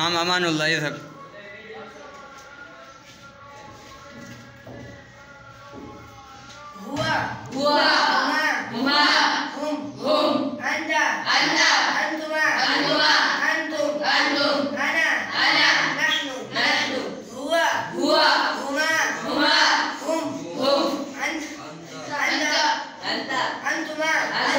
نعم أمان الله يذهب. هو هما هم أنت أنتما أنتم أنا نحن هو هما هم أنت أنتما